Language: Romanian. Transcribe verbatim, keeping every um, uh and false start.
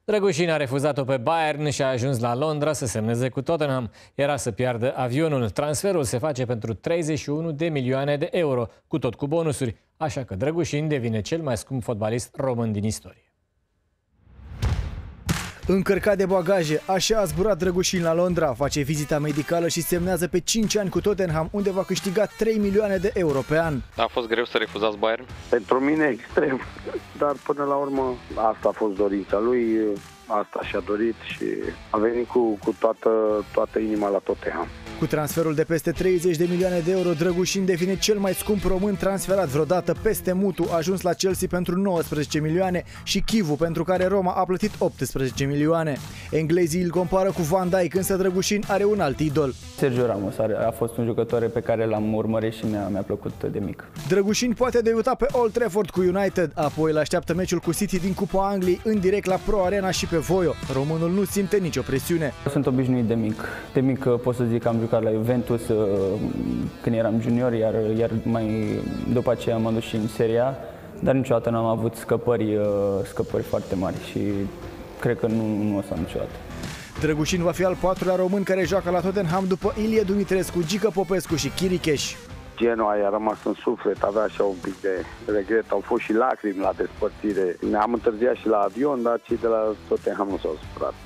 Drăgușin a refuzat-o pe Bayern și a ajuns la Londra să semneze cu Tottenham. Era să piardă avionul. Transferul se face pentru treizeci și unu de milioane de euro, cu tot cu bonusuri. Așa că Drăgușin devine cel mai scump fotbalist român din istorie. Încărcat de bagaje, așa a zburat Drăgușin la Londra, face vizita medicală și semnează pe cinci ani cu Tottenham, unde va câștiga trei milioane de euro pe an. A fost greu să refuzați Bayern? Pentru mine extrem, dar până la urmă asta a fost dorința lui, asta și-a dorit și a venit cu, cu toată, toată inima la Tottenham. Cu transferul de peste treizeci de milioane de euro, Drăgușin devine cel mai scump român transferat vreodată. Peste Mutu a ajuns la Chelsea pentru nouăsprezece milioane și Chivu, pentru care Roma a plătit optsprezece milioane. Englezii îl compară cu Van Dijk, însă Drăgușin are un alt idol. Sergio Ramos a fost un jucător pe care l-am urmărit și mi-a mi-a plăcut de mic. Drăgușin poate debuta pe Old Trafford cu United, apoi îl așteaptă meciul cu City din Cupa Angliei în direct la Pro Arena și pe Voio. Românul nu simte nicio presiune. Sunt obișnuit de mic. De mic pot să zic că am jucat la Juventus când eram junior, iar, iar mai după aceea m-am dus și în Serie A, dar niciodată n-am avut scăpări, scăpări foarte mari și cred că nu, nu o să am niciodată. Drăgușin va fi al patrulea român care joacă la Tottenham după Ilie Dumitrescu, Gică Popescu și Chiricheș. Genoa i-a rămas în suflet, avea așa un pic de regret, au fost și lacrimi la despărțire. Ne-am întârziat și la avion, dar cei de la Tottenham nu s-au supărat.